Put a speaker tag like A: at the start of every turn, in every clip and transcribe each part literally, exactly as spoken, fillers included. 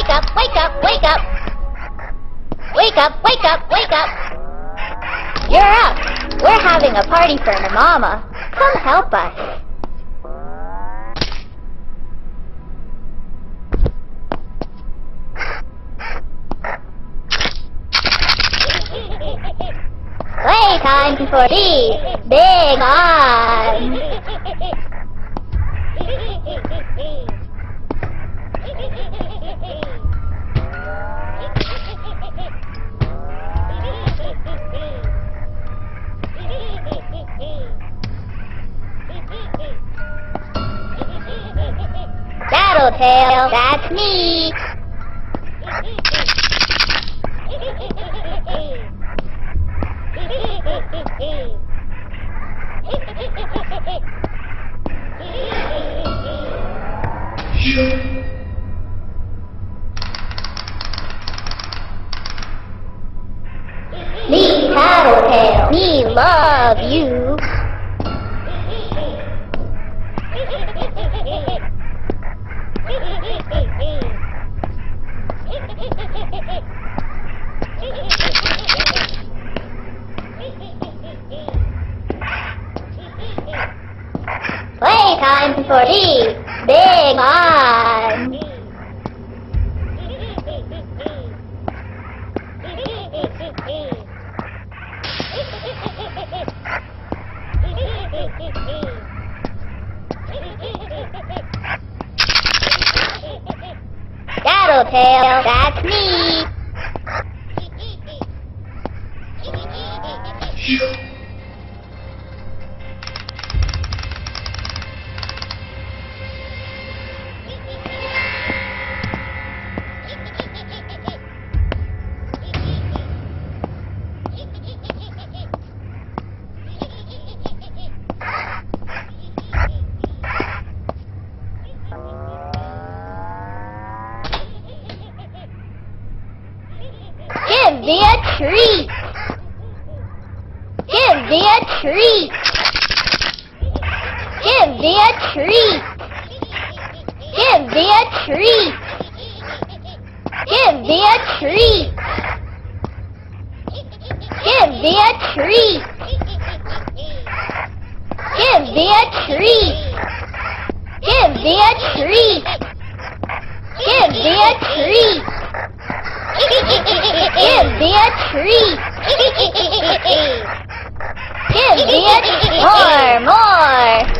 A: wake up, wake up, wake up! Wake up, wake up, wake up! You're up! We're having a party for my mama. Come help us. Playtime for these big arms. Tattletail, that's me. Me, Tattletail, me love you. Playtime for these big arms. Tattletail, that's me. Give me a treat! Give me a treat! Give me a treat! Give me a treat! Give me a treat! Give me a treat! Give me a treat! Give me a treat! Give me a treat! Give me a treat! Give me a treat! More, more!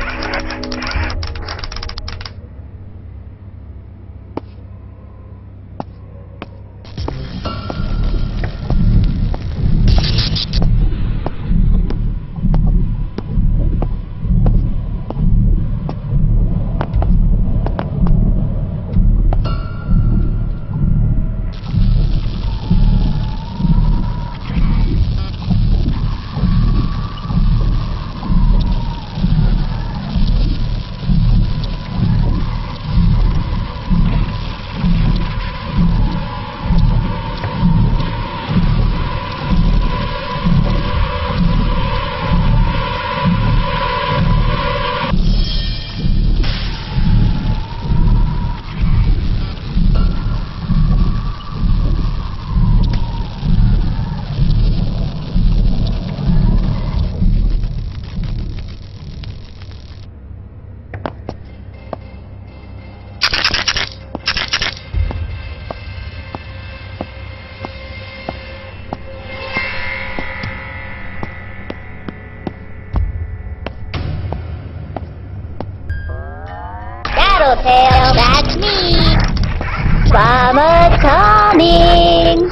A: Tattletail, that's me. Mama's coming.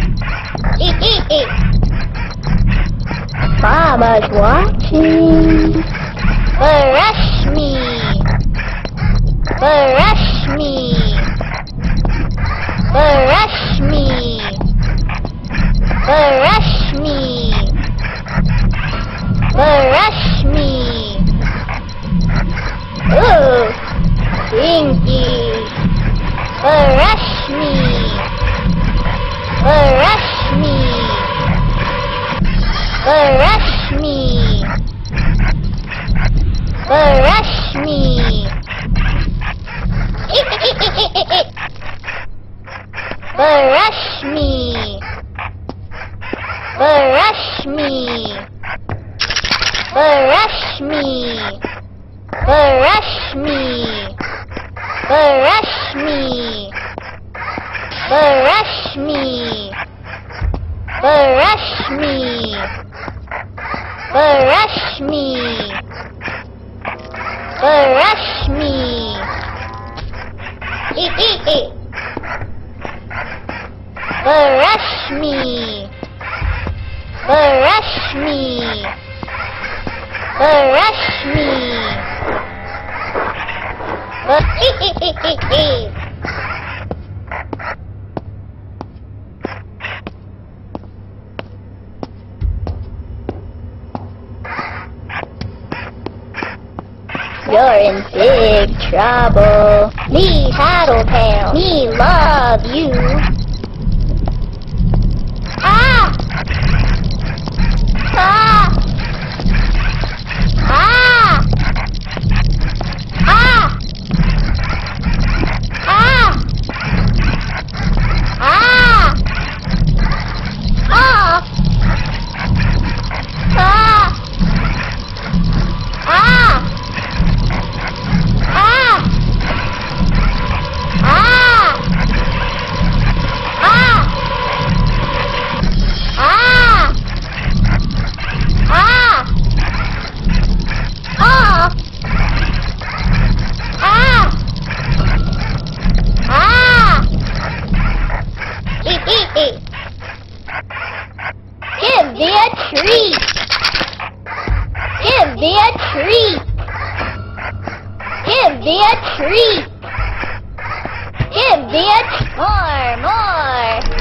A: Mama's watching. Brush me. Brush me. Brush me. Brush me. Brush me. Ooh. Stinky! Brush me! Brush me! Brush me! Brush me! Brush me. Brush me. Brush me. Brush me. Brush me. Brush me. Brush me. Brush me. Brush me. Eat, eat, eat. Brush me. Brush me. Brush me. Eat, eat, eat, eat, eat. You're in big trouble. Me, Tattletail. Me love you. Ah! Ah! Ah! Ah! Ah! Ah! Ah! Ah! Ah! Ah! Ah! Ah! Ah! Ah! Ah! Ah! Ah! Eat, eat, eat. Give me a treat. Give me a treat. Give me a treat. Give me a t- more, more.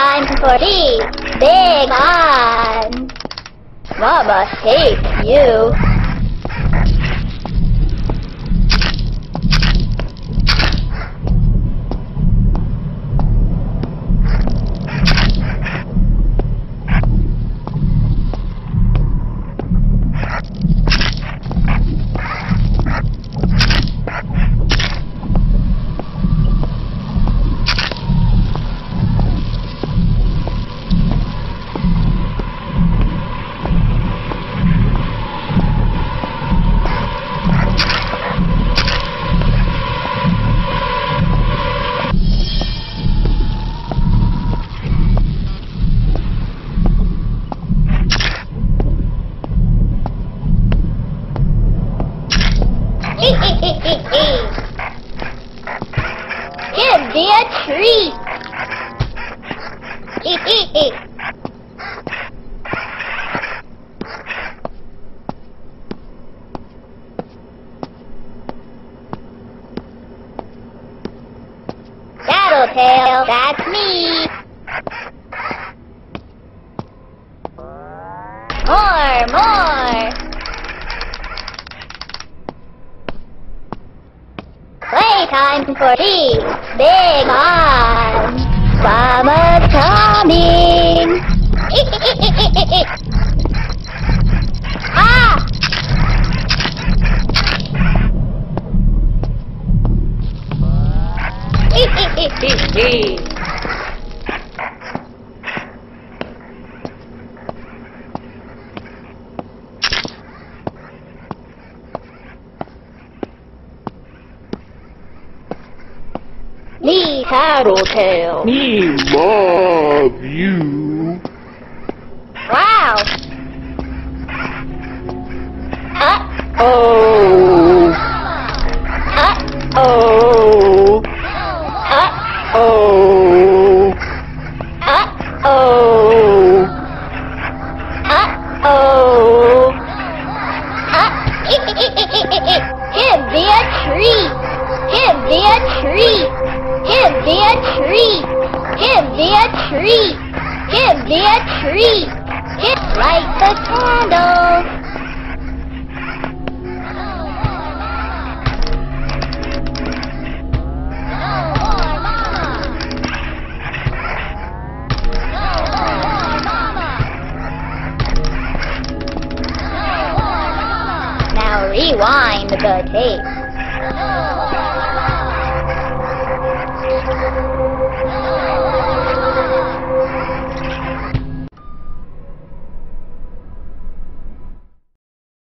A: Playtime for tea. Big on. Mama hates you. Give me a treat. Tattletail, that's me. More, more. Playtime for tea. Big on. Mama's coming. Ah! Me, Tattletail.
B: Me love you.
A: Wow.
B: Oh.
A: Uh-oh.
B: Oh.
A: Uh-oh.
B: Oh.
A: Uh-oh. Uh-oh. Give me a treat. Give me a treat. Give me a treat. Give me a treat. Give me a treat. Give light the candle. Now rewind the tape.